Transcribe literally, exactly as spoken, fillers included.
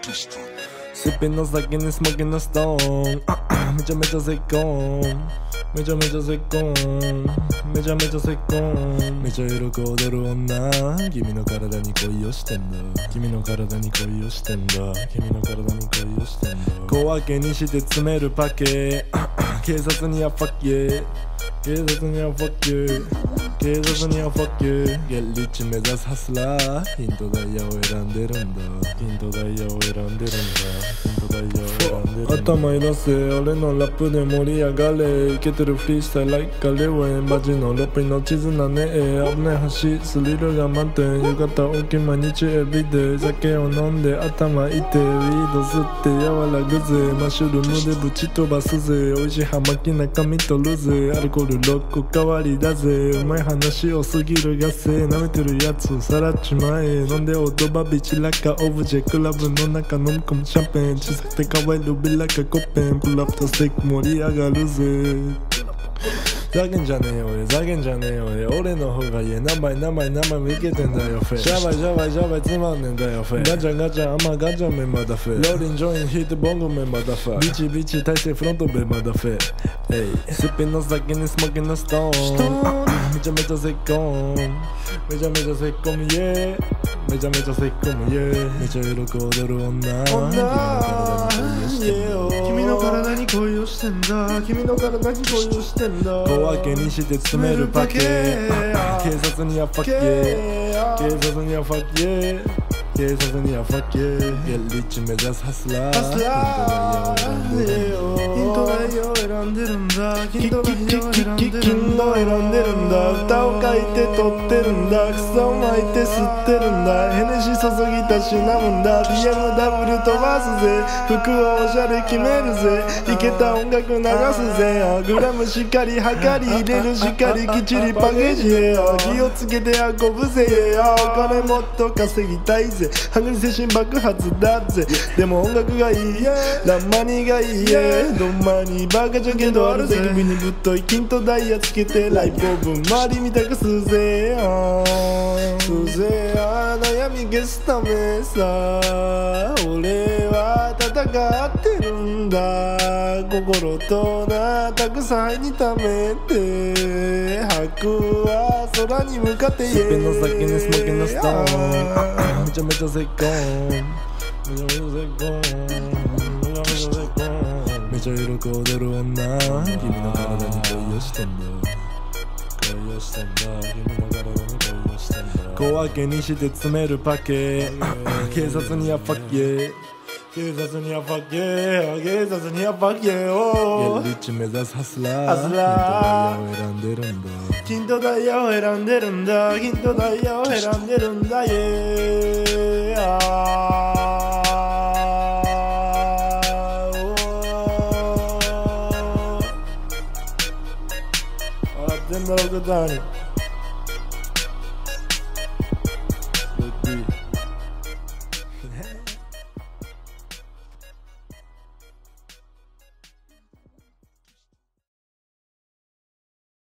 Sippingの酒にスモーキンのストーンめちゃめちゃ絶好めちゃめちゃ絶好めちゃめちゃ絶好めちゃ喜踊る女君の体に恋をしてんだ君の体に恋をしてんだ君の体に恋をしてんだ小分けにして詰めるパケ警察にはファッキー警察にはファッキー警察にはファッキーゲッリッチ目指すハスラーヒントダイヤを選んでるんだヒントダイヤを選んでるんだヒントダイヤを選んでるんだ頭いらせ俺のラップで盛り上がれイケてるフリースタイル like カレーウェンバジのロッピの地図なねえ危ない橋スリルが満点浴衣大きい毎日エビデイ酒を飲んで頭いてウィード吸って和らぐぜマッシュルームでぶち飛ばすぜ美味しい葉巻中身取るぜアルコールろっこ代わりだぜうまい話をすぎるがせ舐めてるやつさらっちまえ飲んでオドバビチラカオブジェクラブの中飲み込むシャンペン小さくて可愛いルビラカコッペンプラッとステーキ盛り上がるぜざけんじゃねえよ俺ざけんじゃねえよ俺俺の方がいい名前名前名前もいけてんだよフェシャバイシャバイシャバイつまんねんだよフェガチャガチャアマガチャメンマだフェローリンジョインヒートボンゴメンマだフェビチビチ体勢フロントベンマだフェエイスッピンの酒にスモーキンのストーンめちゃめちゃ絶好めちゃめちゃ絶好むイエーめちゃめちゃ絶好むイエーめちゃ喜踊る女君の体に恋をしてんだ君の体に恋をしてんだ小分けにして詰めるパケ警察にはファッケー警察にはファッケー警察にはファッケーゲッリッチ目指すハスラーヒントダイヤを選んでるんだヒントダイヤを選んでるんだヒントを選んでるんだ歌を書いて取ってるんだ草を巻いて吸ってるんだヘネシ注ぎたしなむんだ ビーエムダブリュー 飛ばすぜ服をおしゃれ決めるぜイケた音楽流すぜグラムしっかり測り入れるしっかりきっちりパッケージへ気をつけて運ぶぜお金もっと稼ぎたいぜハングリー精神爆発だぜでも音楽がいいランマニがいいどんまにバカじゃけどあるぜ首にぶっとい金とダイヤつけてライブオーブン周り見たくすぜすぜ悩み消すためさ俺は戦ってるんだ心となたくさんにためて吐くは空に向かってスピンの先にスモーキンのストーンめちゃめちゃ絶好めちゃめちゃ絶好めちゃめちゃ絶好めちゃ喜踊る女君の体に恋をしてんだ恋をしてんだ君の体に恋をしてんだ小分けにして詰めるパケ警察にはファッケー警察にはファッケー警察にはファッケーおゲッリッチ目指すハスラーハスラーヒントダイヤを選んでるんだヒントダイヤを選んでるんだヒントダイヤを選んでるんだイエー全部ロックダウン